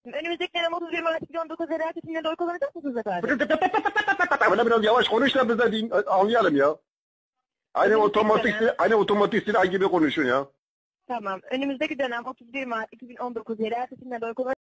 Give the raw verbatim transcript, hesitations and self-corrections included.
Önümüzdeki dönem otuz bir Mart iki bin on dokuz yerel seçimlerinde oy kullanacak mısınız efendim? Böyle biraz yavaş konuş da biz de din- anlayalım ya. Aynı Önümüzdeki otomatik dönem- aynı otomatik silah gibi konuşun ya. Tamam. Önümüzdeki dönem otuz bir Mart iki bin on dokuz yerel seçimlerinde oy kullanacak